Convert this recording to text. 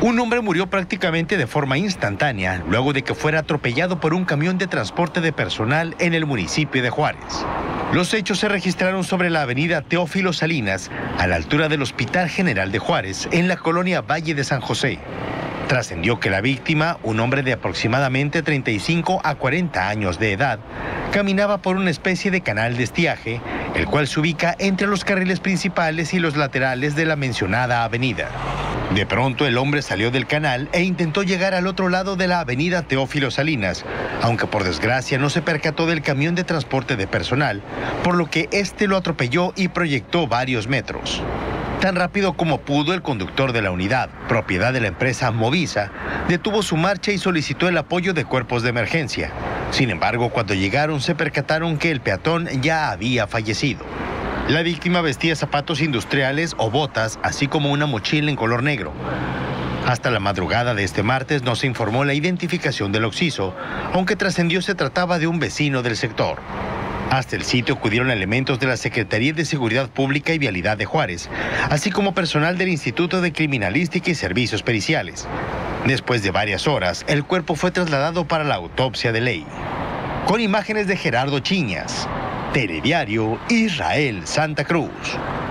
Un hombre murió prácticamente de forma instantánea luego de que fuera atropellado por un camión de transporte de personal en el municipio de Juárez. Los hechos se registraron sobre la avenida Teófilo Salinas, a la altura del Hospital General de Juárez, en la colonia Valle de San José. Trascendió que la víctima, un hombre de aproximadamente 35 a 40 años de edad, caminaba por una especie de canal de estiaje, el cual se ubica entre los carriles principales y los laterales de la mencionada avenida. De pronto el hombre salió del canal e intentó llegar al otro lado de la avenida Teófilo Salinas, aunque por desgracia no se percató del camión de transporte de personal, por lo que este lo atropelló y proyectó varios metros. Tan rápido como pudo, el conductor de la unidad, propiedad de la empresa Movisa, detuvo su marcha y solicitó el apoyo de cuerpos de emergencia. Sin embargo, cuando llegaron se percataron que el peatón ya había fallecido. La víctima vestía zapatos industriales o botas, así como una mochila en color negro. Hasta la madrugada de este martes no se informó la identificación del occiso, aunque trascendió se trataba de un vecino del sector. Hasta el sitio acudieron elementos de la Secretaría de Seguridad Pública y Vialidad de Juárez, así como personal del Instituto de Criminalística y Servicios Periciales. Después de varias horas, el cuerpo fue trasladado para la autopsia de ley. Con imágenes de Gerardo Chiñas, Telediario Israel Santa Cruz.